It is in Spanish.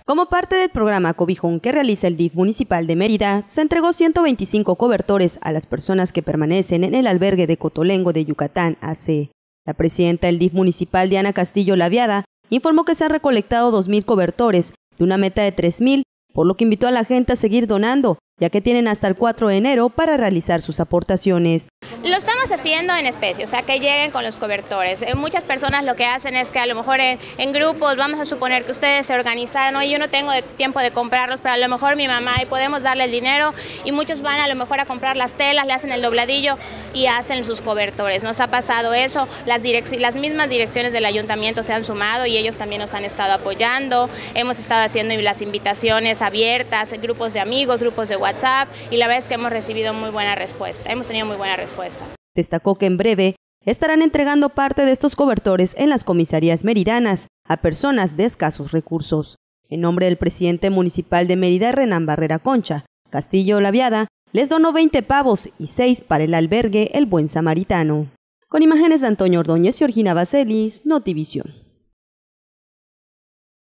Como parte del programa Cobijón que realiza el DIF municipal de Mérida, se entregó 125 cobertores a las personas que permanecen en el albergue de Cotolengo de Yucatán, AC. La presidenta del DIF municipal, Diana Castillo Laviada, informó que se han recolectado 2,000 cobertores de una meta de 3,000, por lo que invitó a la gente a seguir donando, ya que tienen hasta el 4 de enero para realizar sus aportaciones. Lo estamos haciendo en especie, o sea, que lleguen con los cobertores. Muchas personas lo que hacen es que a lo mejor en grupos, vamos a suponer que ustedes se organizan, ¿no? Y yo no tengo tiempo de comprarlos, pero a lo mejor mi mamá, y podemos darle el dinero, y muchos van a lo mejor a comprar las telas, le hacen el dobladillo y hacen sus cobertores. Nos ha pasado eso, las mismas direcciones del ayuntamiento se han sumado y ellos también nos han estado apoyando. Hemos estado haciendo las invitaciones abiertas, grupos de amigos, grupos de WhatsApp, y la verdad es que hemos recibido muy buena respuesta, hemos tenido muy buena respuesta. Destacó que en breve estarán entregando parte de estos cobertores en las comisarías meridanas a personas de escasos recursos. En nombre del presidente municipal de Mérida, Renan Barrera Concha, Castillo Laviada les donó 20 pavos y 6 para el albergue El Buen Samaritano. Con imágenes de Antonio Ordóñez y Orgina Baselis, Notivisión.